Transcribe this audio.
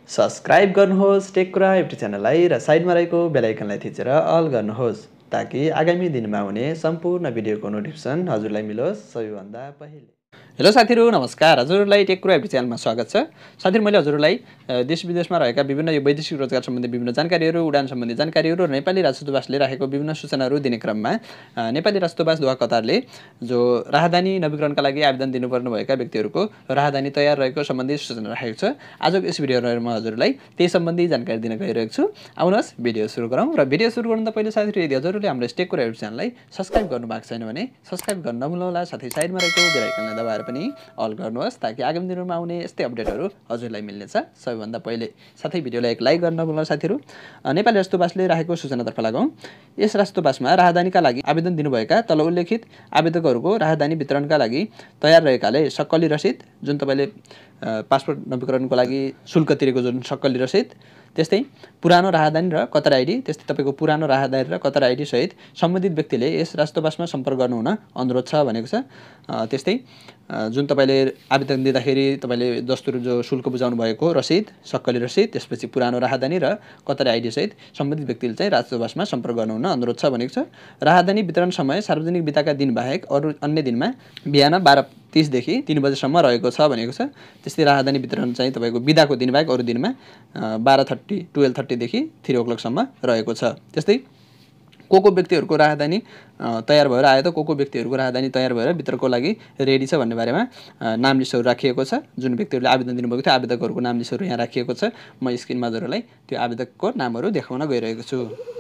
Subscribe गर्नुहोस् टेककुरा YouTube च्यानललाई र साइडमा रहेको बेल आइकनलाई थिचेर अल गर्नुहोस् ताकि आगामी दिनमा हुने सम्पूर्ण भिडियोको नोटिफिकेसन हजुरलाई मिलोस् सबैभन्दा पहिले। हेलो साथीहरु, नमस्कार। हजुरलाई टेककुरा युट्युब च्यानलमा स्वागत छ। साथीहरु, मैले हजुरलाई देश विदेशमा रहेका विभिन्न यो वैदेशिक रोजगार सम्बन्धी विभिन्न जानकारीहरु, उडान सम्बन्धी जानकारीहरु र नेपाली राजदूतावासले राखेको विभिन्न सूचनाहरु दिने क्रममा नेपाली राजदूतावास दोहा कतारले जो राहदानी नवीकरणका लागि आवेदन दिनुपर्ने भएका व्यक्तिहरुको राहदानी तयार रहेको सम्बन्धी सूचना राखेको छ। आजको यस भिडियोमा हजुरलाई त्यही सम्बन्धी जानकारी दिन गइरहेको छु। आउनुहोस् भिडियो सुरु गरौँ। र भिडियो सुरु गर्नुभन्दा पहिले साथीहरु, यदि हजुरले हाम्रो टेककुरा युट्युब च्यानललाई सब्स्क्राइब गर्नुभएको छैन भने सब्स्क्राइब गर्न नभुल्नुहोला। साथै साइडमा रहेको बेल आइकनलाई दबाएर पनि अल गर्नुहोस् ताकि आगामी दिनमा आउने यस्तै अपडेटहरु हजुरलाई मिल्नेछ सबैभन्दा पहिले। साथै भिडियोलाई एक लाइक गर्न नभुल्नुहोला साथीहरु। नेपाली राजदूतावासले राखेको सूचनातर्फ लागौं। यस राजदूतावासमा राहदानीका लागि आवेदन दिनुभएका तल उल्लेखित आवेदकहरुको राहदानी वितरणका लागि तयार रहेकाले सक्कली रसिद, जुन तपाईले पासपोर्ट नवीकरणको लागि शुल्क तिरेको जुन सक्कली रसिद, त्यस्तै पुरानो राहदानी र कतार आइडी, त्यस्तै तपाईको पुरानो राहदानी र कतार आइडी सहित सम्बन्धित व्यक्तिले यस राजदूतावासमा सम्पर्क गर्नु हुन अनुरोध छ भनेको छ। त्यस्तै जुन तपाईले आवेदन दिँदाखेरि तपाईले दस्तुर जो शुल्क बुझाउनु भएको रसिद, सक्कली रसिद, त्यसपछि पुरानो राहदानी र कतार आइडी सहित सम्बन्धित व्यक्तिले चाहिँ राजदूतावासमा सम्पर्क गर्नु हुन अनुरोध छ भनेको छ। राहदानी वितरण समय सार्वजनिक बिदाका दिन बाहेक अरु अन्य दिनमा बिहान 12:30 देखि 3 बजेसम्म रहेको छ भनेको छ। त्यस्तै राहदानी वितरण चाहिँ तपाईको बिदाको दिन बाहेक अरु दिनमा 12:30 देखि 3 o'clock सम्म रहेको छ। त्यस्तै को व्यक्तिहरुको राहदानी तयार भएर आयो त को व्यक्तिहरुको राहदानी तयार भएर वितरणको लागि रेडी छ भन्ने बारेमा नाम लिस्टहरु राखिएको छ। जुन व्यक्तिहरुले आवेदन दिनुभएको थियो आवेदकहरुको नाम लिस्टहरु यहाँ राखिएको छ। म स्क्रिनमा हजुरलाई त्यो आवेदकको नामहरु देखाउन गइरहेको छु।